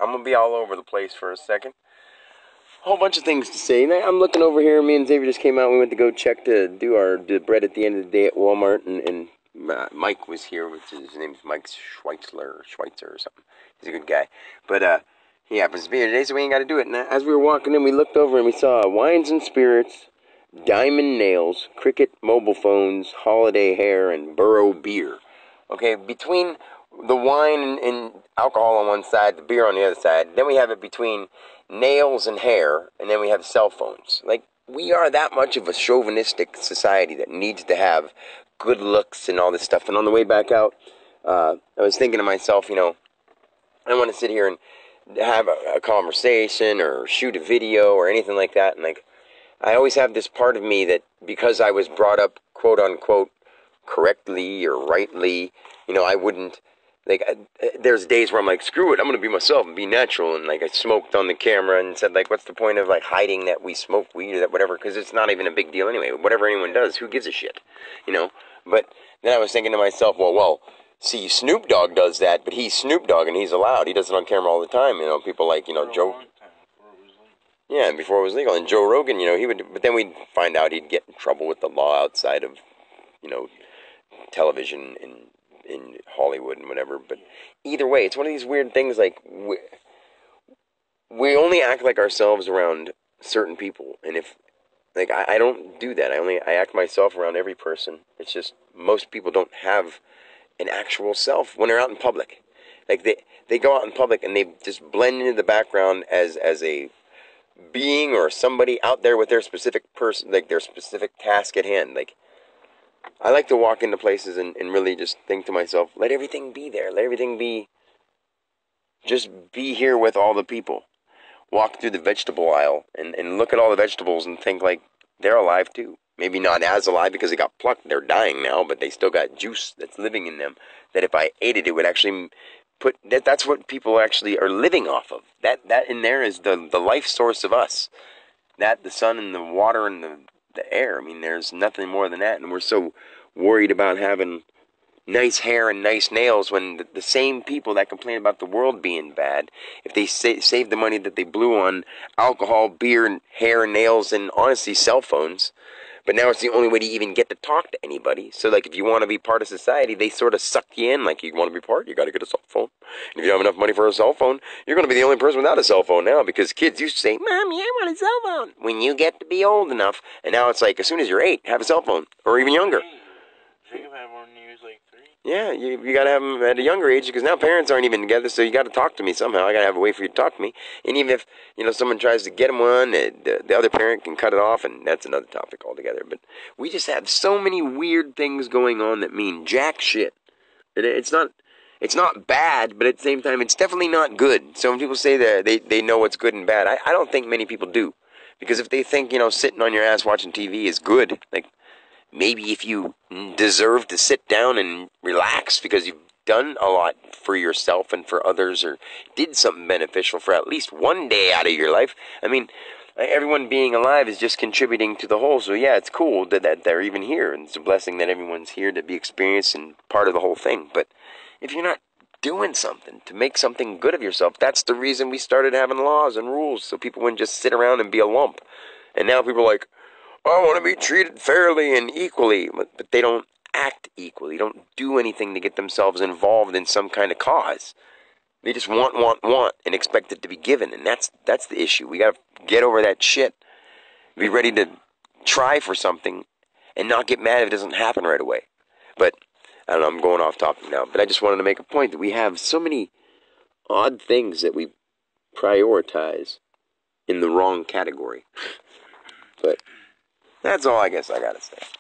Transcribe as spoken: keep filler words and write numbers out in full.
I'm gonna be all over the place for a second. A whole bunch of things to say. I'm looking over here. Me and Xavier just came out. We went to go check to do our the bread at the end of the day at Walmart, and, and uh, Mike was here. Which is, his name's Mike Schweitzer or Schweitzer or something. He's a good guy, but uh, he happens to be here today, so we ain't got to do it. And as we were walking in, we looked over and we saw Wines and Spirits, Diamond Nails, Cricket Mobile Phones, Holiday Hair, and Burrow Beer. Okay, between the wine and, and alcohol on one side, the beer on the other side, then we have it between nails and hair, and then we have cell phones. Like, we are that much of a chauvinistic society that needs to have good looks and all this stuff. And on the way back out, uh, I was thinking to myself, you know, I don't want to sit here and have a, a conversation or shoot a video or anything like that. And, like, I always have this part of me that because I was brought up, quote-unquote, correctly or rightly, you know, I wouldn't, like, I, there's days where I'm like, screw it, I'm going to be myself and be natural, and, like, I smoked on the camera and said, like, what's the point of, like, hiding that we smoke weed or that whatever, because it's not even a big deal anyway, whatever anyone does, who gives a shit, you know, but then I was thinking to myself, well, well, see, Snoop Dogg does that, but he's Snoop Dogg and he's allowed, he does it on camera all the time, you know, people like, you know, Joe, yeah, before it was legal, and Joe Rogan, you know, he would, but then we'd find out he'd get in trouble with the law outside of, you know, television in in Hollywood and whatever, but either way, it's one of these weird things, like, we, we only act like ourselves around certain people, and if, like, I, I don't do that, I only, I act myself around every person. It's just, most people don't have an actual self when they're out in public. Like, they, they go out in public and they just blend into the background as, as a being or somebody out there with their specific person, like, their specific task at hand, like, I like to walk into places and, and really just think to myself, let everything be there. Let everything be, just be here with all the people. Walk through the vegetable aisle and, and look at all the vegetables and think, like, they're alive too. Maybe not as alive because they got plucked. They're dying now, but they still got juice that's living in them. That if I ate it, it would actually put, that, that's what people actually are living off of. That, that in there is the, the life source of us. That, the sun and the water and the the air. I mean, there's nothing more than that, and we're so worried about having nice hair and nice nails when the, the same people that complain about the world being bad, if they sa- save the money that they blew on alcohol, beer, and hair, and nails, and honestly cell phones, but now it's the only way to even get to talk to anybody. So, like, if you want to be part of society, they sort of suck you in. Like, you want to be part, you got to get a cell phone. And if you don't have enough money for a cell phone, you're going to be the only person without a cell phone now, because kids used to say, Mommy, I want a cell phone when you get to be old enough. And now it's like, as soon as you're eight, have a cell phone, or even younger. Jacob had one when he was like three. Yeah, you, you got to have them at a younger age, because now parents aren't even together, so you got to talk to me somehow. I got to have a way for you to talk to me. And even if, you know, someone tries to get them one, the, the, the other parent can cut it off, and that's another topic altogether. But we just have so many weird things going on that mean jack shit. And it's not, it's not bad, but at the same time, it's definitely not good. So when people say that they, they know what's good and bad, I, I don't think many people do. Because if they think, you know, sitting on your ass watching T V is good, like, maybe if you deserve to sit down and relax because you've done a lot for yourself and for others, or did something beneficial for at least one day out of your life. I mean, everyone being alive is just contributing to the whole. So yeah, it's cool that, that they're even here, and it's a blessing that everyone's here to be experienced and part of the whole thing. But if you're not doing something to make something good of yourself, that's the reason we started having laws and rules, so people wouldn't just sit around and be a lump. And now people are like, I want to be treated fairly and equally, but, but they don't act equally. They don't do anything to get themselves involved in some kind of cause. They just want, want, want, and expect it to be given, and that's that's the issue. We got to get over that shit. Be ready to try for something and not get mad if it doesn't happen right away. But, I don't know, I'm going off topic now, but I just wanted to make a point that we have so many odd things that we prioritize in the wrong category. But that's all I guess I gotta say.